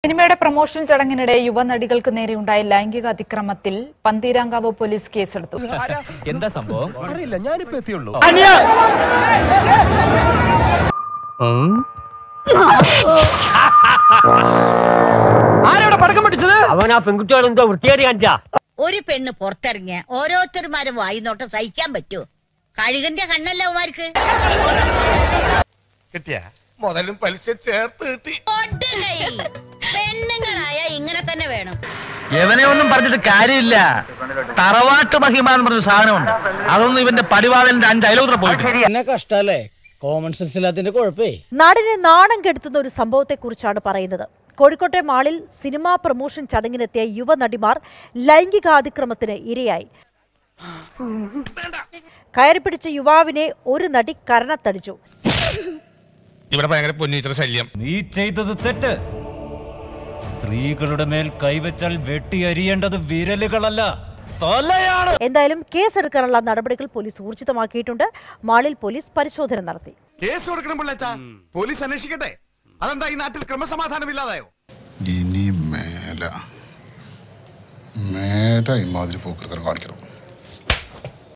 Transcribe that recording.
സിനിമയുടെ പ്രൊമോഷൻ ചടങ്ങിനിടെ യുവനടികൾക്ക് നേരെയുണ്ടായ ലൈംഗിക അതിക്രമത്തിൽ പന്തീരാങ്കാവ് പോലീസ് കേസെടുത്തു. എന്താ സംഭവം അറിയില്ല, ഞാനിപ്പോ എത്തിയുള്ളൂ. ആരോടെ പടക്കം പൊട്ടിച്ചത്? അവൻ ആ പെൺകുട്ടികൾ എന്തോ വൃത്തിയാടി കാണിച്ചാ. ഒരു പെണ്ണ് പുറത്തിറങ്ങിയ ഓരോരുത്തരുമാരും വായിന്നോട്ടം സഹിക്കാൻ പറ്റുമോ? കഴുകന്റെ കണ്ണല്ല അവന്മാർക്ക്. കിട്ടിയ മുതലും പലിശ ചേർത്ത് കിട്ടി. പെണ്ണുങ്ങളായ ഇങ്ങനെ തന്നെ വേണം. എവനെ ഒന്നും പറഞ്ഞിട്ട് കാര്യമില്ല. തറവാട്ട് മഹിമ എന്ന് പറഞ്ഞ സാധനമുണ്ട്. അതൊന്നും ഇവന്റെ പടിവാളന്റെ 5 അയലോത്ര പോയിട്ട് എന്നെ കഷ്ടല്ലേ. Common sense ഇല്ലാത്തതിന്റെ കുഴപ്പേ. നാടിനെ നാണം കെടുത്തുന്ന ഒരു സംഭവത്തെ കുറിച്ചാണ് പറയുന്നത്. കോഴിക്കോട്ടെ മാളിൽ സിനിമാ പ്രൊമോഷൻ ചടങ്ങിനെത്തിയ യുവനടിമാർ ലൈംഗികാതിക്രമത്തിന് ഇരയായി. കയറിപ്പിടിച്ച യുവാവിനെ ഒരു നടി കരണത്തടിച്ചു. ഇവിടെ ഭയങ്കര പൊന്നീറ്റർ ശല്യം. നീ ചെയ്തത് തെറ്റ്. സ്ത്രീകളുടെ മേൽ കൈവച്ചാൽ വെട്ടിയരിയേണ്ടത് വിരലുകളല്ല, തലയാണ്. എന്തായാലും കേസെടുക്കാനുള്ള നടപടികൾ പോലീസ് ഊർജിതമാക്കിയിട്ടുണ്ട്. മാളിൽ പോലീസ് പരിശോധന നടത്തി. കേസ് കൊടുക്കണം പിള്ളേച്ചാ, പോലീസ് അന്വേഷിക്കട്ടെ. അതെന്താ ഈ നാട്ടിൽ ക്രമസമാധാനം ഇല്ലാതായോ? ഇനി മേല ഇമാതിരി പോക്കൃതം കാണിക്കണം.